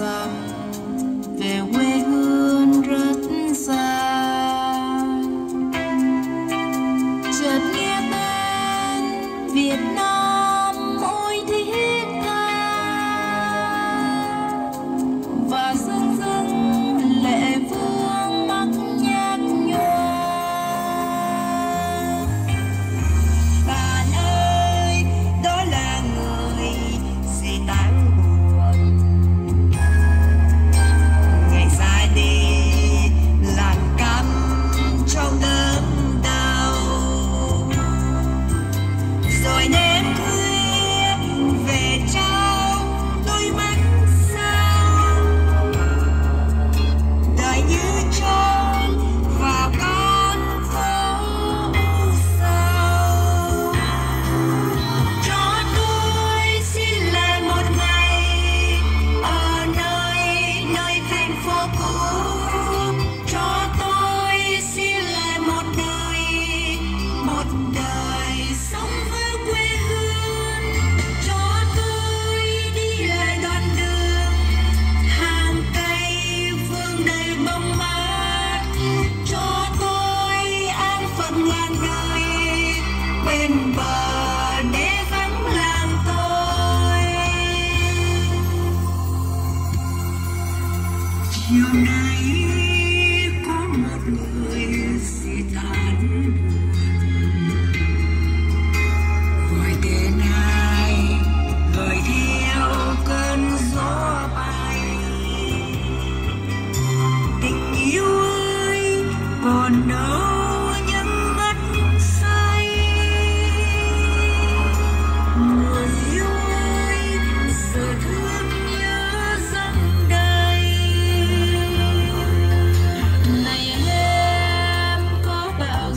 thầm về quê hương rất xa. Chợt nghe tên Việt Nam ôi thiết tha, và dưng dưng lệ vương mắt nhạt nhòa. Bạn ơi, đó là người si tán buồn, ngày ra đi làng cam trong đớn đau, rồi đêm khuya về trao đôi mắt sao, đời như trôi vào con phố sao. Cho tôi xin lại một ngày ở nơi thành phố cũ, cho tôi xin lại một đời sống với quê hương, cho tôi đi lại đoạn đường hàng cây vương đầy bóng mát, cho tôi an phận ngàn đời bên bờ để vắng làng tôi. Chiều nay có một người si tán gọi tên ai, gợi theo cơn gió bay. Tình yêu ơi, còn đâu những mất say. Người yêu ơi, giờ thương nhớ dâng đầy. Này em có bảo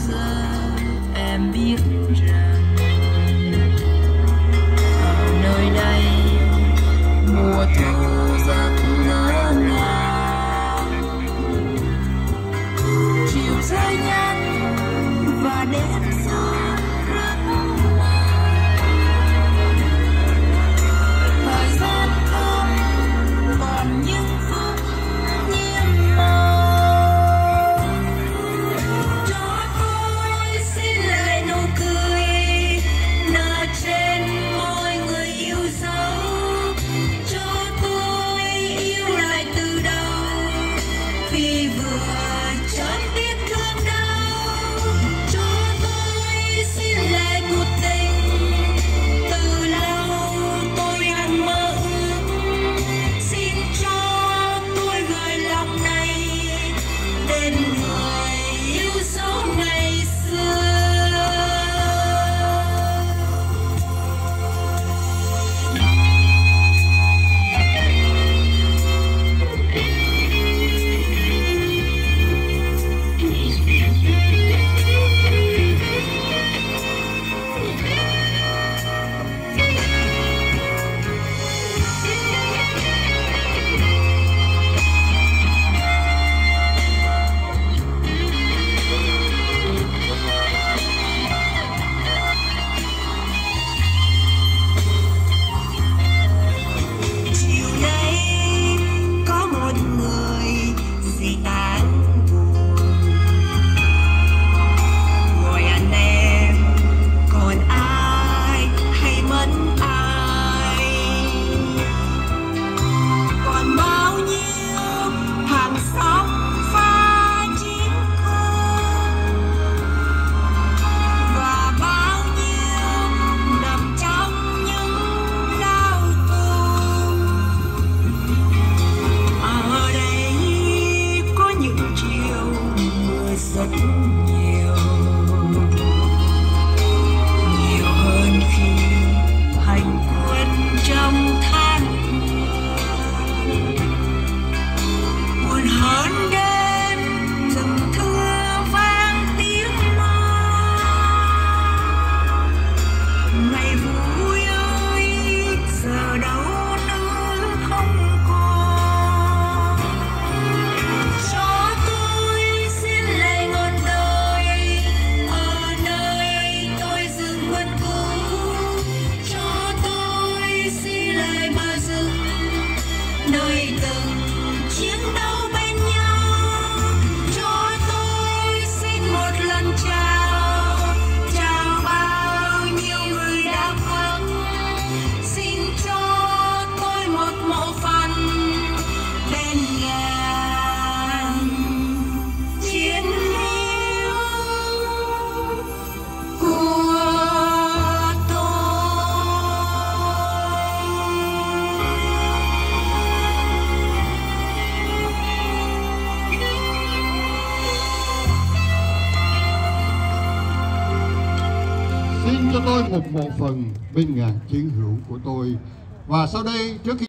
xin cho tôi một phần bên ngàn chiến hữu của tôi. Và sau đây, trước khi